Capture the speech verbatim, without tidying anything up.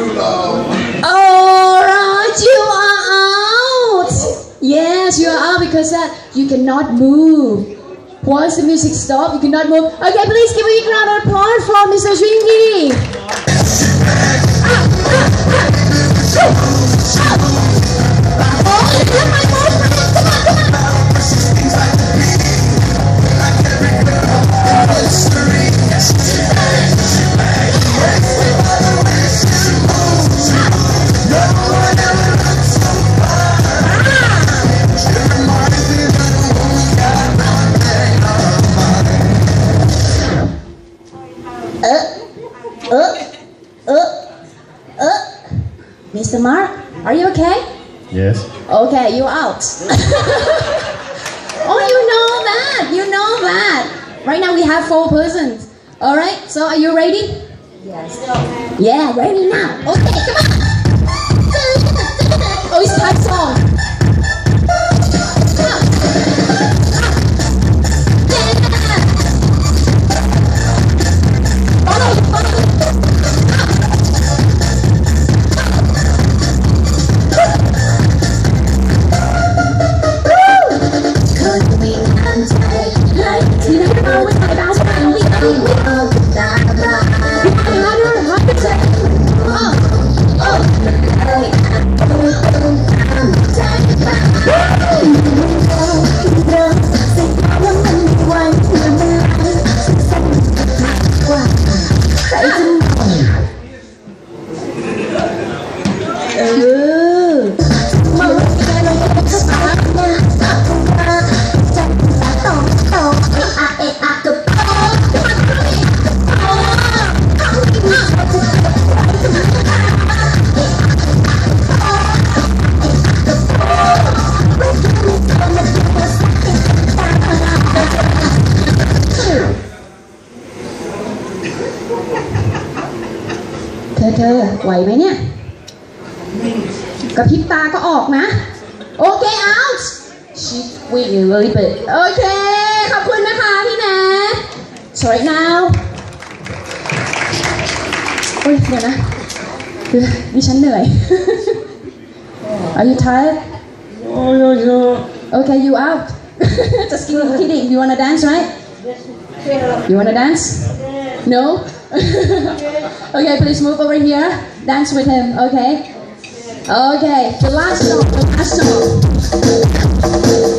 Alright, you are out. Yes, you are out because that you cannot move. Once the music stops, you cannot move. Okay, please give a big round of applause for Mister Swingy. Mister Mark, are you okay? Yes. Okay, you're out. Oh, you know that. You know that. Right now we have four persons. All right. So are you ready? Yes. Yeah, ready now. Okay, come on. Oh, it's that song.เธอเธอไหวไหมเนี่ยกระพริบตาก็ออกนะโอเค out she win a little bit โอเคขอบคุณนะคะพี่แนท sorry now โอ้ยเดี๋ยวนะคือดิฉันเหนื่อย are you tired Oh, yeah, yeah. okay you out just kidding you wanna dance right you wanna dance no okay, please move over here. Dance with him, okay? Okay, the last song, the last song.